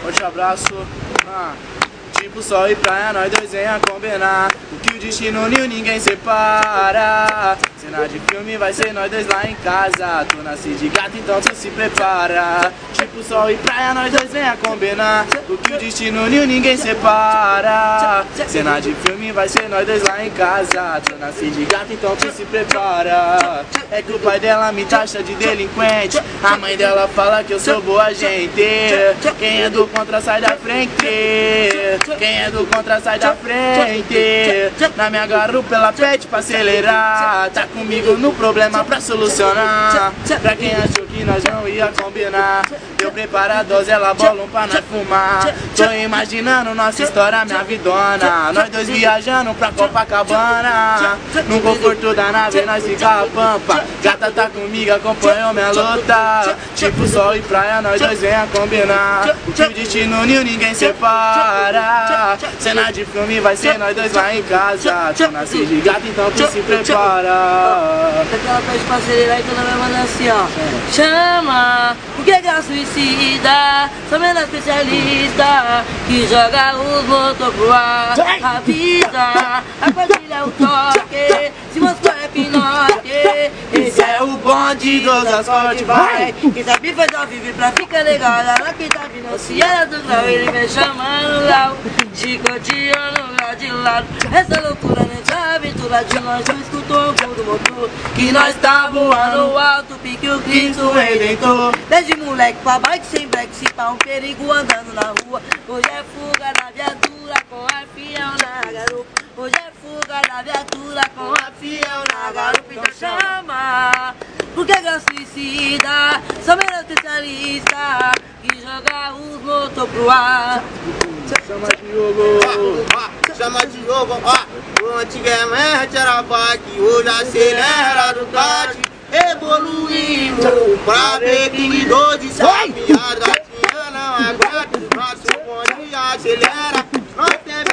forte abraço. Tipo sol e praia, nós dois venha combinar. O que o destino uniu, ninguém separa. Cena de filme vai ser nós dois lá em casa. Tu nasci de gato, então tu se prepara. Tipo sol e praia, nós dois venha combinar. O que o destino uniu, ninguém separa. Cena de filme vai ser nós dois lá em casa. Tu nasci de gato, então tu se prepara. É que o pai dela me taxa de delinquente. A mãe dela fala que eu sou boa gente. Quem é do contra sai da frente. Quem é do contra sai da frente. Na minha garupa ela pede pra acelerar. Tá comigo no problema pra solucionar. Pra quem achou que nós não ia combinar, eu preparo a dose, ela bola pra nós fumar. Tô imaginando nossa história, minha vidona. Nós dois viajando pra Copacabana. No conforto da nave nós fica a pampa. Gata tá comigo, acompanhou minha luta. Tipo sol e praia, nós dois venha combinar. O que o destino uniu, ninguém separa. Cena de filme vai ser nós dois lá em casa. Tu nasci de gato, então tu se prepara. Aquela pede pra acelerar e toda vai mandar assim, ó. Chama, o que é suicida? Sou menor especialista que joga os motor pro ar. Avisa, a quadrilha é o toque. Se Moscou é pinote, esse é o bonde dos asfaltes, vai. Quem sabe faz ao vivo pra ficar legal. Lá quem tá financiando do grau, ele me chamando lá. Chicoteando lá de lado. Essa loucura nessa aventura de nós não escutou o gol do motor. Que nós tá voando alto, pique o Cristo Redentor. Desde moleque pra bike sem black, se pá um perigo andando na rua. Hoje é fuga da viatura com a fiel na garupa. Hoje é fuga da viatura com a fiel na garupa. Então chama, porque é suicida. Sou melhor especialista que joga os motor pro ar. Chama Diogo. Chama Diogo, ó. Antigamente era bike, hoje acelera do kart. Evoluímos pra ver que idoso sabe. As gatinhas não aguentam, nosso bonde acelera. Nós tem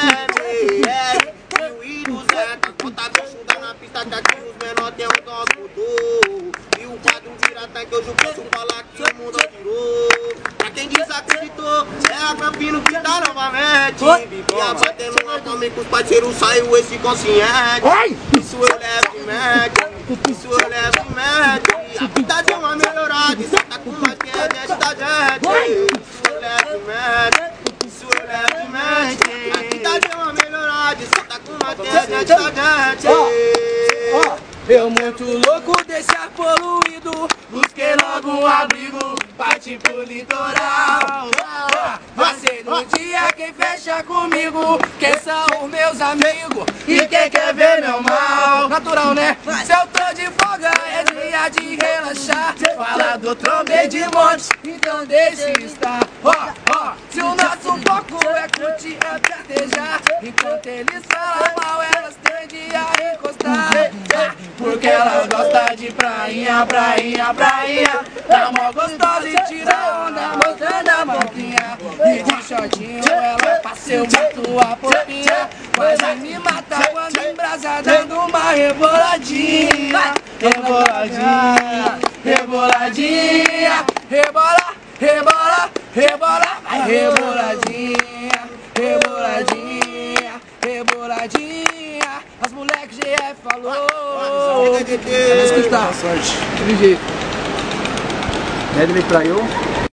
BM, e o I200. Bota bicho na pista que aqui os menores tem um toque. E o quadro vira tanque, hoje eu posso falar que o mundo girou. Pra quem desacreditou, é a Campino que tá novamente. Vivia batendo uma fome com os parceiros, saiu esse consciente. Isso eu levo em média, isso eu levo em média. A vida deu uma melhorada, só tá com mais que a gente da gente. Isso eu levo em média, isso eu levo em média. A vida deu uma melhorada, só tá com mais que a gente da gente. Eu muito louco desse ar poluído, busquei logo um abrigo, parti pro litoral. Vai ser no dia quem fecha comigo, quem são os meus amigos e quem quer ver meu mal. Natural, né? Se eu tô de folga é dia de relaxar. Fala do trombei de monte, então deixe estar. Se o nosso foco é curtir, é festejar, enquanto eles falam mal, elas tendem a encostar. Porque ela gosta de prainha, prainha, prainha. Tá mó gostosa e tira onda, mostrando a boquinha. E de shortinho ela passeia muito a popinha. Quase me mata quando embrasa, dando uma reboladinha. Reboladinha, reboladinha. Rebola, rebola, rebola. Vai reboladinha, reboladinha, reboladinha. As moleques GF falou. Vamos escutar. Sorte. Aquele jeito. Medley praiou.